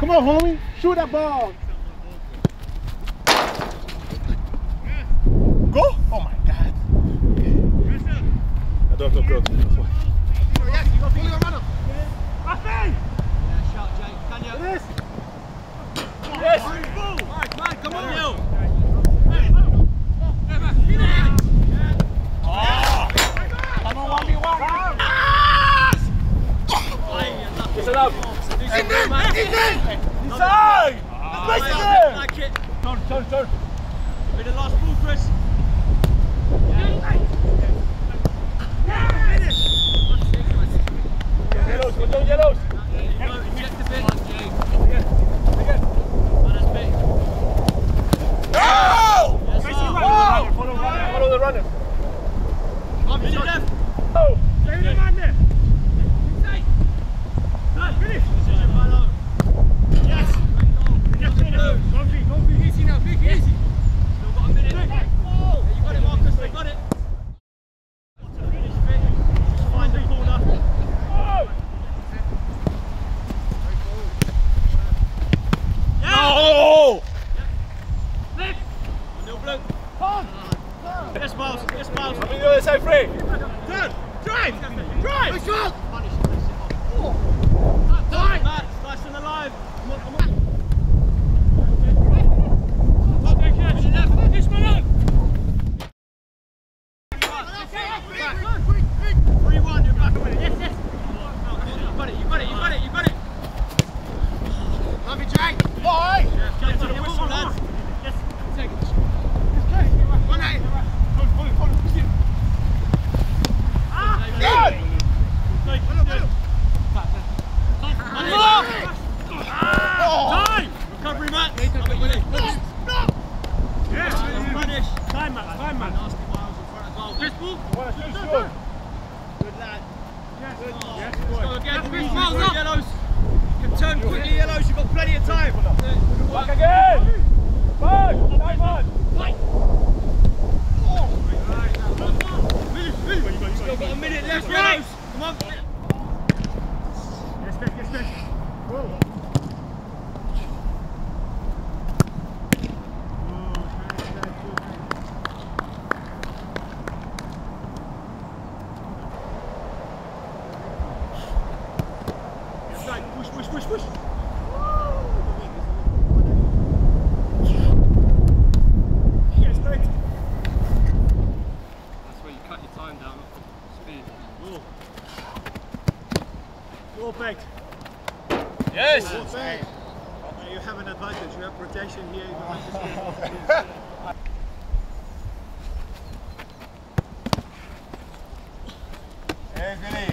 Come on, homie. Shoot that ball. Go? Oh my God. I don't have no that's why. Yes, you got fully on runner. Yeah, shout, Jake. Can you? Yes. Yes. Man, come on. Come on, 1v1. It's enough. Inside. Like it. Turn. With the last ball, Chris. Yellows, go yellows. Inject a bit. Again. That's big. Oh! Yes, Follow the runner. Minute left. Oh! Stay with the man there. Finish. Decision, Milo. Yes. Go easy now. Big easy. Still got a minute. Yeah, you got it, Marcus. They got it. Finish fit. Just find the corner. No! Left. Nil blue. Yes, Miles. Yes, Miles. I'm on the other side, free. Turn. Drive. Drive. Shot. Matt, nice and alive. Come on. This one on. 3-1, you're back with it. Yes. You got it. Love you, Jake. Bye! Yeah, get to the whistle, lads. Yes, take it. One eight. Good! Time! Recovery, Matt. Yes, punish. Time, man. Nasty Miles in front of goal. Chris Ball. Good lad. Yes, go again. Chris Miles, yellows. You can turn quickly, yellows. You've got plenty of time. Back again! Back! Time on! Still got a minute left, yellows. Come on. Yes. Go! Push! Yes, great. That's where you cut your time down, speed. Go back. Yes! You have an advantage. You have protection here. You have this Hey, Billy!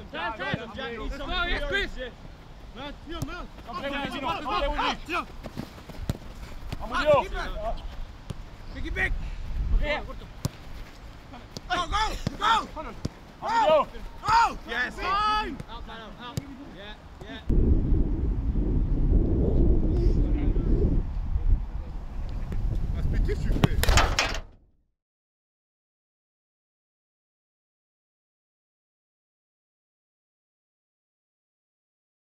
Jack needs some Yes, Chris. Ziyech. Man, Timo, man. I'm there with you. Timo. I'm with you. Biggie big. Yeah. Go, go, go. I'm with you. Go. Yes. Fine. Out, man, out. Yeah. That's big tissue, Chris.